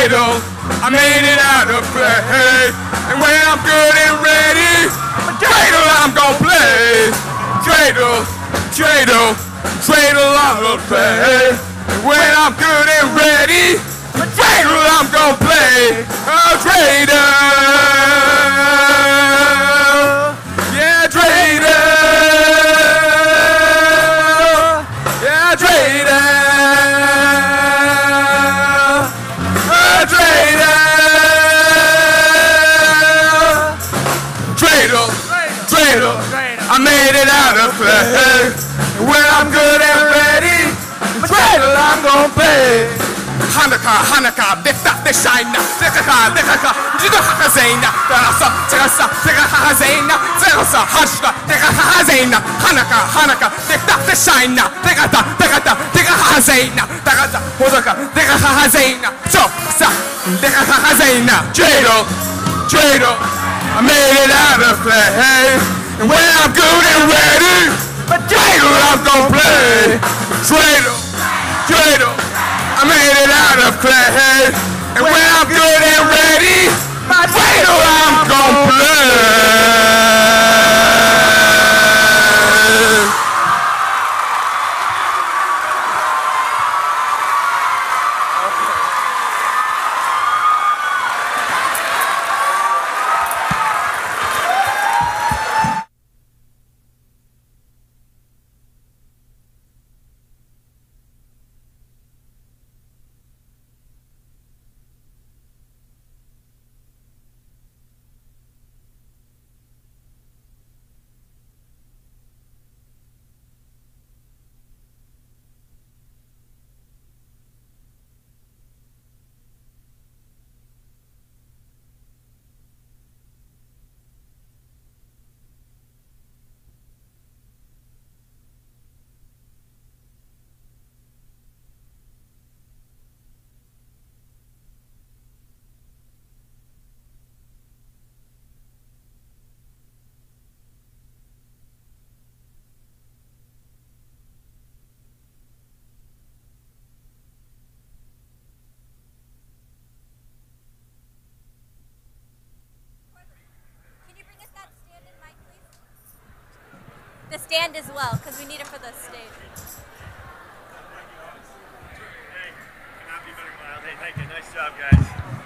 Dreidel, I made it out of clay. And when I'm good and ready, Dreidel I'm gon' play. Dreidel, Dreidel, Dreidel out of clay. And when I'm good and ready, Dreidel I'm gon' play. Oh, Dreidel, yeah, Dreidel, yeah, Dreidel. Dreidel, I made it out of clay. When I'm good and ready, Dreidel I'm gon' play. Hanukkah, Hanukkah, Dikta, Dishina, Dikaka, Dikaka, Jidahazena, Darasa, Terasa, Dikahazena, Terasa, Hashka, Dikahazena, Hanukkah, Hanukkah, Dikta, Dishina, Dikata, Dikata, Dikahazena, Dikata, Hosaka, Dikahazena, Choksa, Dikahazena, Dreidel, Dreidel, I made it out of clay. And when I'm good and ready, Dreidel I'm gon' play. Dreidel, Dreidel, I made it out of clay. And when I'm good and ready, Dreidel I'm gon' play. The stand as well, because we need it for the stage. Hey, cannot be better, Miles. Hey, thank you. Nice job, guys.